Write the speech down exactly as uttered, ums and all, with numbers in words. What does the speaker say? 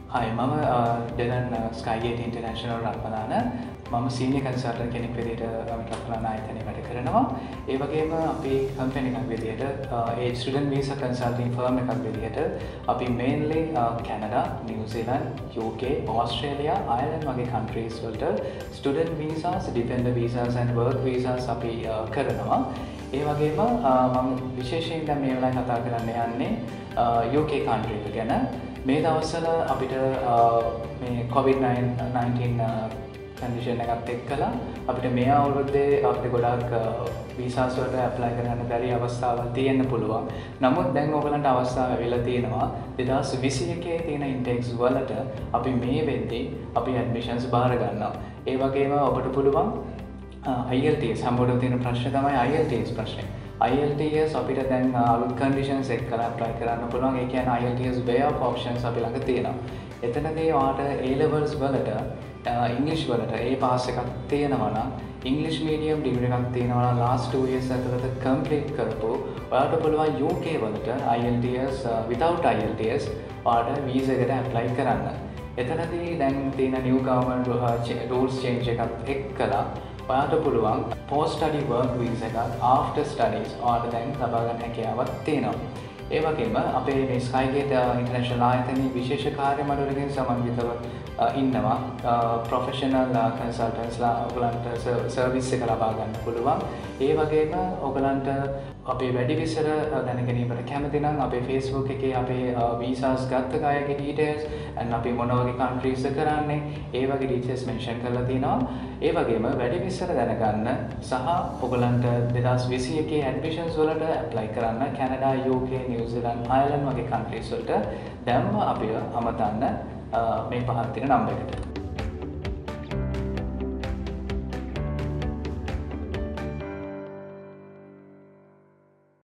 Hi, මම ඩෙලන් ස්කයිගේට් international Ratmalana මම senior consultant කෙනෙක් විදිහට රත්මලාන ආයතනයේ වැඩ කරනවා. ඒ වගේම අපි කම්පැනි එකක් විදිහට ඒ ස්ටුඩන්ට් වීසා කන්සල්ටිං ෆර්ම් එකක් විදිහට අපි mainly Canada, New Zealand, U K, Australia, Ireland වගේ කන්ට්‍රීස් වලට student visas, dependent visas and work visas අපි කරනවා. ඒ වගේම මම විශේෂයෙන් දැන් මේ වෙලාවේ කතා කරන්න යන්නේ යූ කේ කන්ට්‍රි එක ගැන. මේ දවස්වල අපිට මේ කොවිඩ් නයින්ටීන් කන්ඩිෂන් එකත් එක්කලා අපිට මේ අවුරුද්දේ අපිට ගොඩක් වීසාස් වලට ඇප්ලයි කරන්න බැරි අවස්ථාවක් තියෙන්න පුළුවන්. නමුත් දැන් ඔයගලන්ට අවස්ථාව ලැබිලා තියෙනවා දෙදාස් විසි එකේ තියෙන ඉන්ටෙක්ස් වලට අපි මේ වෙද්දී අපි ඇඩ්මිෂන්ස් බාර ගන්නවා. ඒ වගේම ඔබට පුළුවන් I E L T S හැමෝටම තියෙන ප්‍රශ්නේ තමයි I E L T S ප්‍රශ්නේ. I E L T S අපිට දැන් අලුත් කන්ඩිෂන්ස් එක්කලා ඇප්ලයි කරන්න පුළුවන්. ඒ කියන්නේ I E L T S way of options අපි ළඟ තියෙනවා. එතනදී ඔයාලට A levels වලට ඉංග්‍රීසි වලට A pass එකක් තියෙනවා නම් ඉංග්‍රීසි මීඩියම් ඩිග්‍රී එකක් තියෙනවා නම් last two years ඇතුළත complete කරපු ඔයාලට පුළුවන් U K වලට I E L T S without I E L T S ඔයාලට වීසා එකට ඇප්ලයි කරන්න. එතනදී දැන් තියෙන new government rules change එකත් එක්කලා ඔයාලට පුළුවන් post study work visa එකක් after studies ඔයාලට දැන් ලබා ගන්න හැකියාවක් තියෙනවා. ඒ වගේම අපේ මේ ස්කයිගේට් ඉන්ටර්නැෂනල් ආයතනයේ විශේෂ කාර්ය මණ්ඩලයකින් සමන්විතව ඉන්නවා ප්‍රොෆෙෂනල් කන්සල්ටන්ට්ස්ලා ඔයගලන්ට සර්විස් එක ලබා ගන්න පුළුවන්. ඒ වගේම ඔයගලන්ට අපේ වැඩි විස්තර දැන ගැනීමට කැමති නම් අපේ Facebook එකේ අපේ වීසාස් ගත්ත අයගේ ඩීටේල්ස් and අපි මොන වගේ countries කරන්නේ ඒ වගේ ඩීටේල්ස් මෙන්ෂන් කරලා තියෙනවා. ඒ වගේම වැඩි විස්තර දැනගන්න සහ ඔයගලන්ට දෙදාස් විසි එකේ ඇඩ්මිෂන්ස් වලට ඇප්ලයි කරන්න Canada, U K, New Zealand, Ireland වගේ countries වලට දැන්ම අපිව අමතන්න මේ පහත් තියෙන නම්බර් එකට.